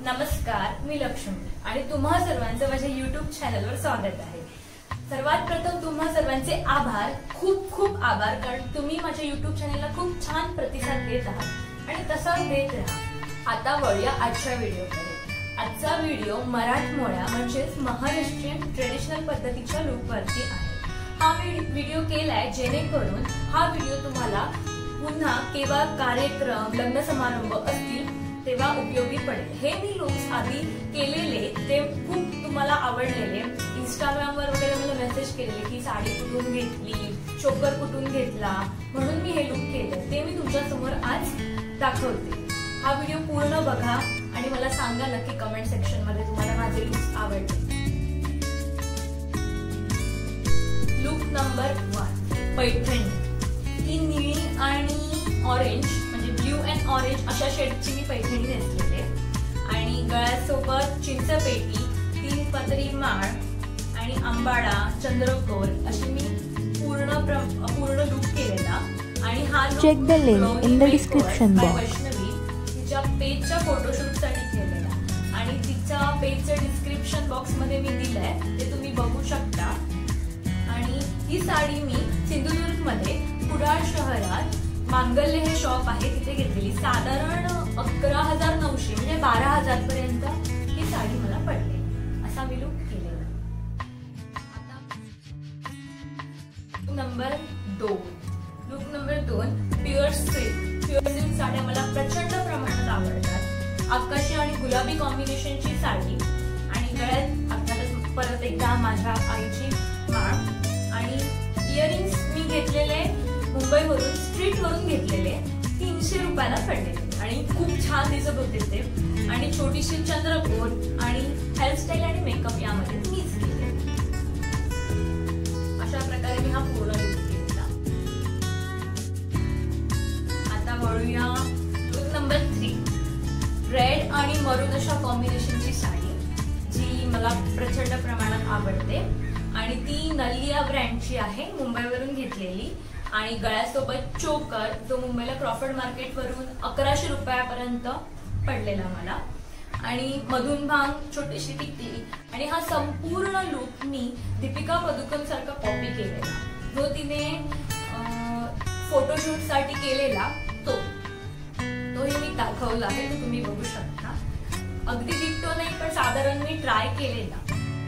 नमस्कार, मी लक्ष्मी आणि तुम्हा सर्वांचं माझ्या YouTube चॅनलवर स्वागत आहे। सर्वात प्रथम तुम्हा सर्वांचे आभार, खूप खूप आभार, कारण तुम्ही माझ्या YouTube चॅनलला खूप छान प्रतिसाद देत आहात आणि तसाच देत राहा। आता वळूया आजच्या व्हिडिओकडे। आजचा व्हिडिओ मराठमोळ्या म्हणजेच महाराष्ट्रीयन ट्रेडिशनल पद्धतीच्या लुकवरती आहे। हा व्हिडिओ केलाय जेणेकरून हा व्हिडिओ तुम्हाला पुन्हा केव्हा कार्यक्रम लग्न समारंभ असतील तेव्हा उपयोगी पडेल। हे मी लुक्स आधी केलेले ते खूप तुम्हाला आवडलेले, इंस्टाग्रामवर वगैरे मला मेसेज केलेले की साडी कुठून घेतली, चोकर कुठून घेतला, म्हणून मी हे लुक केले, ते मी तुमच्या समोर आज दाखवते। हा व्हिडिओ पूर्ण बघा आणि मला सांगा नक्की कमेंट सेक्शन मध्ये तुम्हाला माझे लुक्स आवडले। Look number 1, Paithani. ही निळी आणि ऑरेंज म्हणजे ब्ल्यू अँड ऑरेंज अशा शेडची मी पैठणी नेसलेली आणि गळ्यासोबत चिंचपेटी, 3 पदरी माळ आणि आंबाडा, चंद्रकोर अशी मी पूर्ण लुक केलेला। आणि हा look check the link in the description box. Vaishnavi तिच्या पेजच्या फोटोशूट साठी केलेला आणि तिच्या पेजचं डिस्क्रिप्शन बॉक्स मध्ये मी दिलंय, ते तुम्ही बघू शकता। आणि ही साडी मी सिंधुदुर्ग मध्ये कुडाळ शहरात मांगल्य हे शॉप आहे तिथे घेतलेली। साधारण 11,900 म्हणजे 12,000 पर्यंत ही साडी मला पडली। असा मी लुक केलेला। Number 2, look number 2, pure silk. Pure silk साड्या मला प्रचंड प्रमाणात आवडतात। आकाशी आणि गुलाबी कॉम्बिनेशनची साडी आणि गळ्यात अर्थातच परत एकदा माझ्या आईची माळ आणि इयरिंग्स मी घेतलेले मुंबईवरून स्ट्रीट वरून घेतलेले, 300 रुपयाला पडलेले आणि खूप छान दिसत होते ते। आणि छोटीशी चंद्रकोर आणि हेअरस्टाईल आणि मेकअप यामध्ये मीच केले। अशा प्रकारे मी हा पूर्ण लुक केला। आता वळूया लुक नंबर 3, रेड आणि मरून अशा कॉम्बिनेशनची साडी, जी मला प्रचंड प्रमाणात आवडते आणि ती नलिया ब्रँडची आहे, मुंबईवरून घेतलेली। आणि गळ्यासोबत चोकर जो मुंबईला क्रॉफर्ड मार्केट वरून 1100 रुपयापर्यंत पडलेला मला। आणि मधून भांग, छोटीशी टिकली आणि हा संपूर्ण लुक मी दीपिका पदुकोण सारखा कॉपी केलेला, जो तिने फोटोशूट साठी केलेला तोही मी दाखवला आहे, तो तुम्ही बघू शकता। अगदी डिक्टो नाही पण साधारण मी ट्राय केलेला।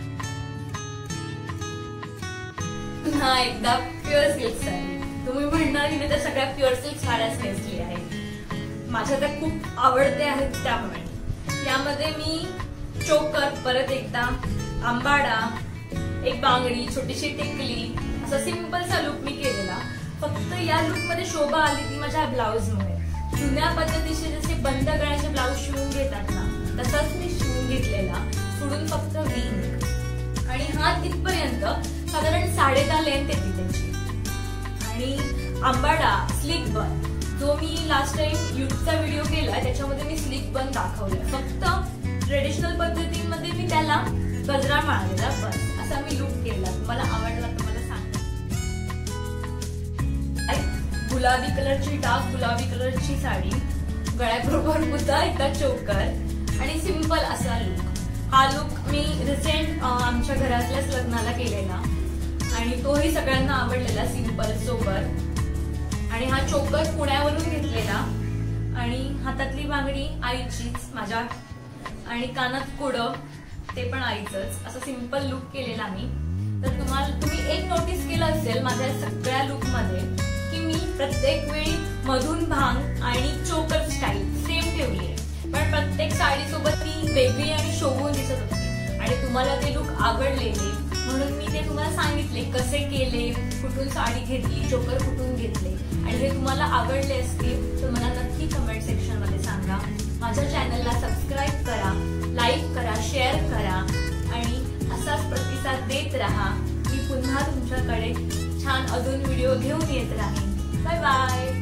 पुन्हा एकदा प्युअर सिल्क साडी। तुम्ही म्हणणार की त्या सगळ्या प्युअर सिल्क साड्याच नेसली आहेत, माझ्या त्या खूप आवडते आहेत त्यामुळे। यामध्ये मी चोकर, परत एकदा आंबाडा, एक बांगडी, छोटीशी टिकली असा सिंपलचा लुक मी केलेला। फक्त या लुक मध्ये शोभा आली ती माझ्या ब्लाउज मुळे। जुन्या पद्धतीचे जसे बंद गळ्याचे ब्लाउज शिवून घेतात ना, तसाच मी शिवून घेतलेला, पुढून फक्त विंग आणि हात इथपर्यंत साधारण 10.5 लेंथ येते त्याची। आणि आंबाडा स्लिक बन, जो मी लास्ट टाइम युट्यूबचा व्हिडिओ केला त्याच्यामध्ये मी स्लिक बन दाखवला, फक्त ट्रेडिशनल पद्धतीमध्ये मी त्याला गजरा मारलेला, बस असा मी लुक केला। तुम्हाला आवडला तर मला सांगा। गुलाबी कलरची, डार्क गुलाबी कलरची साडी, गळ्याबरोबर पुन्हा एकदा चोकर आणि सिंपल असा लुक। हा लुक मी रिसेंट आमच्या घरातल्याच लग्नाला केलेला आणि तोही सगळ्यांना आवडलेला, सिंपल सोबर। आणि हा चोकर पुण्यावरून घेतलेला आणि हातातली बांगडी आईचीच माझ्या आणि कानात कुडं ते पण आईचंच, असं सिंपल लुक केलेला मी। तर तुम्ही एक नोटीस केलं असेल माझ्या सगळ्या लुक मध्ये की मी प्रत्येक वेळी मधून भांग आणि चोकर स्टाईल सेम ठेवली आहे, पण प्रत्येक साडी सोबत ती वेगळी आणि शोभून दिसत होती आणि तुम्हाला ते लुक आवडलेले म्हणून मी ते तुम्हाला सांगितले कसे केले, कुठून साडी घेतली, चोकर कुठून घेतले आणि हे तुम्हाला आवडले असतील तर मला नक्की कमेंट सेक्शन मध्ये सांगा। माझ्या चॅनलला सबस्क्राईब करा, लाईक करा, शेअर करा आणि असाच प्रतिसाद देत राहा। मी पुन्हा तुमच्याकडे छान अजून व्हिडिओ घेऊन येत राहीन। Bye bye.